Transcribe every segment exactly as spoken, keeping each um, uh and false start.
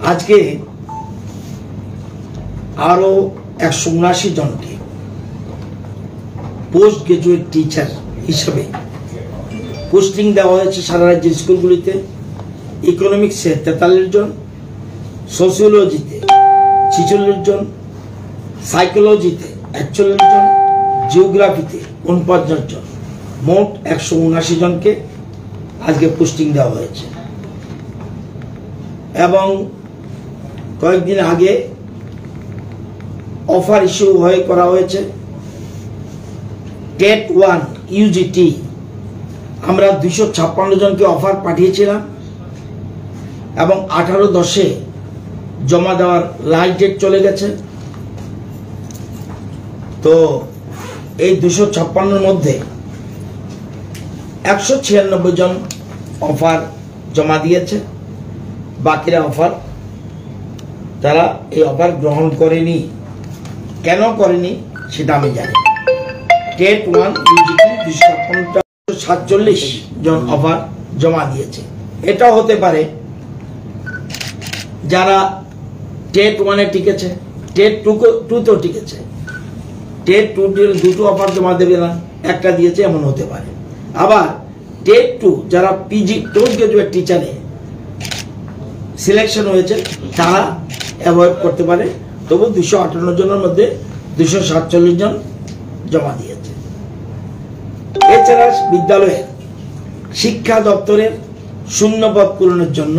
আজকে আরো একশো উনআশি জনকে পোস্ট গ্রাজুয়েট টিচার হিসাবে পোস্টিং দেওয়া হয়েছে সারা রাজ্যের স্কুলগুলিতে। ইকোনমিক্সে তেতাল্লিশ জন, সোশিওলজিতে ছিচল্লিশ জন, সাইকোলজিতে একচল্লিশ জন, জিওগ্রাফিতে উনপঞ্চাশ জন, মোট একশো উনআশি জনকে আজকে পোস্টিং দেওয়া হয়েছে। এবং কয়েকদিন আগে অফার ইস্যু হয়ে করা হয়েছে টেট ওয়ান ইউজিটি, আমরা দুইশো ছাপ্পান্ন জনকে অফার পাঠিয়েছিলাম এবং আঠারো দশে জমা দেওয়ার লাস্ট ডেট চলে গেছে। তো এই দুশো ছাপ্পান্নর মধ্যে একশো ছিয়ানব্বই জন অফার জমা দিয়েছে, বাকিরা অফার তারা এই অফার গ্রহণ করেনি। কেন করেনি সেটা আমি জানি। টেট ওয়ান ইউজিটি দুশো ছাপ্পান্নটা সাতচল্লিশ জন অফার জমা দিয়েছে। এটাও হতে পারে যারা টেট ওয়ানে টিকেছে, টেট টু টুতেও টিকেছে, টেট টু দুটো অফার জমা দেবে না, একটা দিয়েছে, এমন হতে পারে। আবার টেট টু যারা পিজি পোস্ট গ্রাজুয়েট টিচারে সিলেকশন হয়েছে তারা অ্যাভয়েড করতে পারে। তবু দুশো আটান্ন জনের মধ্যে দুশো সাতচল্লিশ জন জমা দিয়েছে। এছাড়া বিদ্যালয়ের শিক্ষা দপ্তরের শূন্যপদ পূরণের জন্য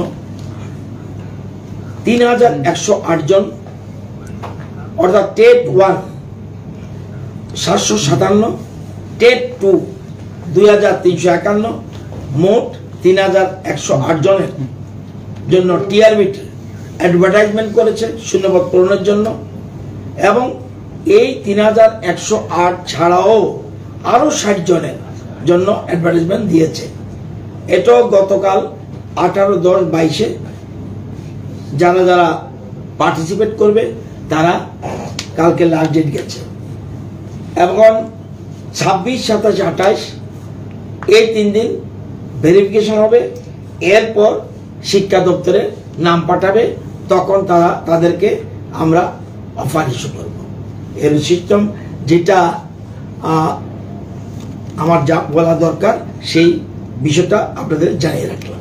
তিন হাজার একশো আট জন, অর্থাৎ টেট ওয়ান সাতশো সাতান্ন, টেট টু দুই হাজার তিনশো একান্ন, মোট তিন হাজার একশো আট জনের জন্য টিআরবি অ্যাডভার্টাইজমেন্ট করেছে শূন্যপদ পূরণের জন্য। এবং এই তিন হাজার একশো আট ছাড়াও আরো ষাট জনের জন্য অ্যাডভার্টাইজমেন্ট দিয়েছে। এটাও গতকাল আঠারো দশ বাইশে যারা যারা পার্টিসিপেট করবে তারা কালকে লাস্ট ডেট গেছে। এবং ছাব্বিশ সাতাশ আঠাশ এই তিন দিন ভেরিফিকেশন হবে, এরপর শিক্ষা দপ্তরে নাম পাঠাবে, তখন তারা তাদেরকে আমরা অফার ইস্যু করব। এর সিস্টেম যেটা আমার যা বলা দরকার সেই বিষয়টা আপনাদের জানিয়ে রাখলাম।